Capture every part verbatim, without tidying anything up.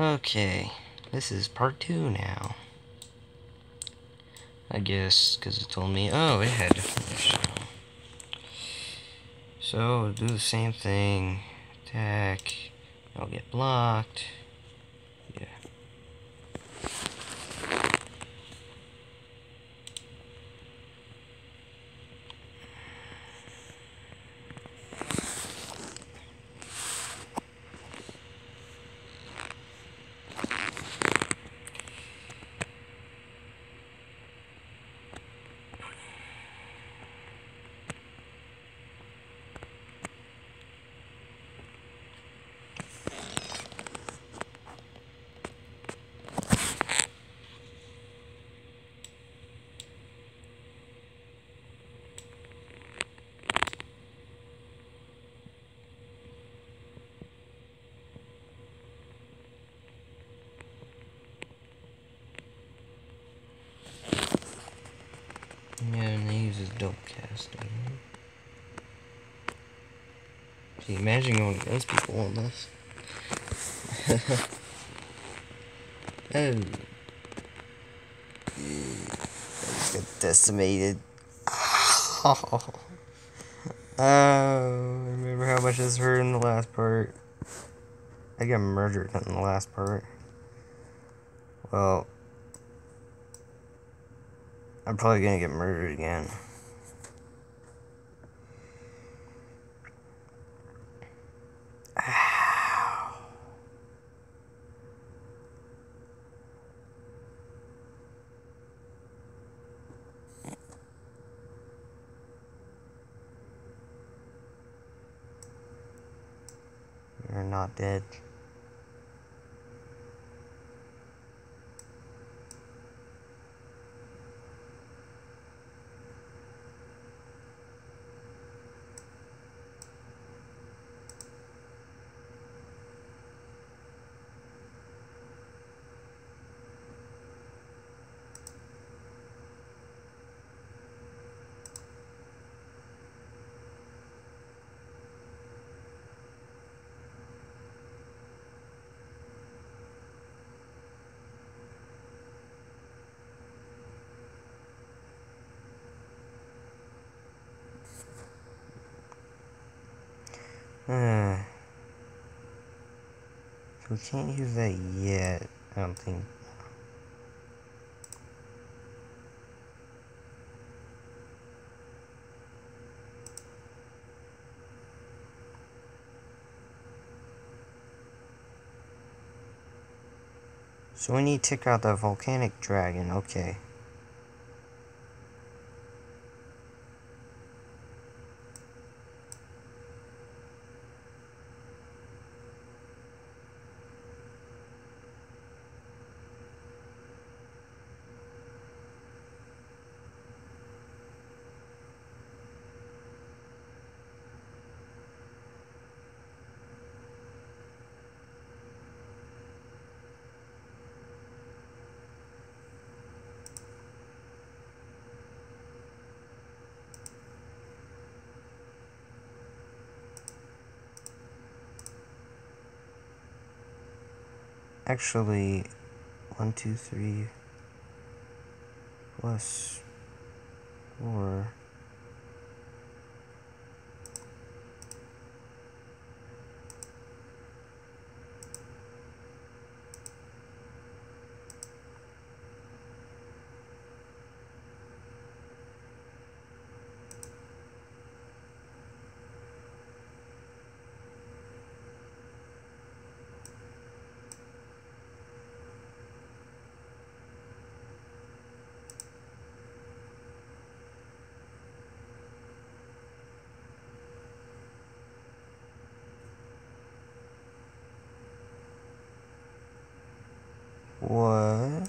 Okay, this is part two now. I guess, because it told me, oh, it had to finish. So, do the same thing. Attack. I'll get blocked. Yeah. Yeah, and they use his dope casting. See, imagine going against people on this. Oh. Let's get decimated. Oh. Oh, remember how much this hurt in the last part? I got murdered in the last part. Well, I'm probably gonna get murdered again. Ow. You're not dead. Uh, so we can't use that yet, I don't think. So we need to take out the volcanic dragon, okay. Actually, one, two, three, plus four. What?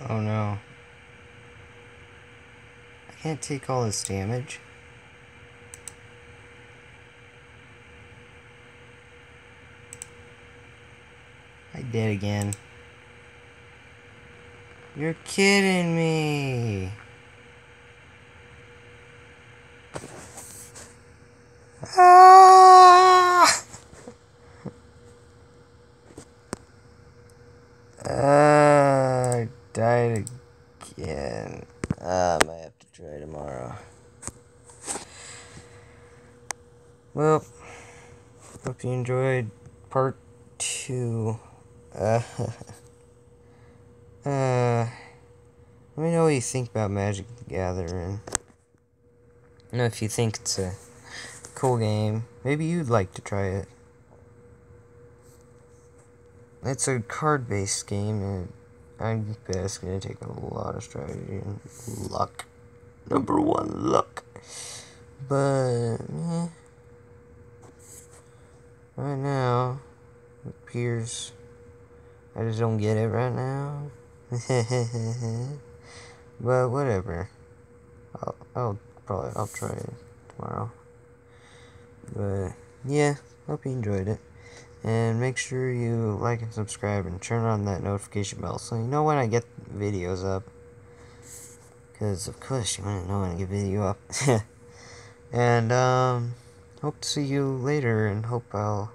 Oh no. I can't take all this damage. I did again. You're kidding me. Ah! Uh, I died again. Uh, I might have to try tomorrow. Well, hope you enjoyed part two. Uh, uh, let me know what you think about Magic the Gathering. You know, if you think it's a cool game, maybe you'd like to try it. It's a card-based game, and I bet it's gonna take a lot of strategy and luck. Number one, luck. But, eh, right now, it appears I just don't get it right now. But whatever. I'll, I'll probably, I'll try it tomorrow. But, yeah, hope you enjoyed it. And make sure you like and subscribe and turn on that notification bell so you know when I get videos up. Because, of course, you want to know when I get video up. And, um, hope to see you later, and hope I'll,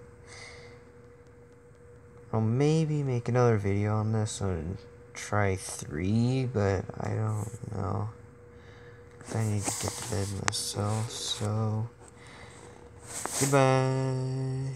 I'll maybe make another video on this and try three, but I don't know. I need to get to bed myself, so, goodbye.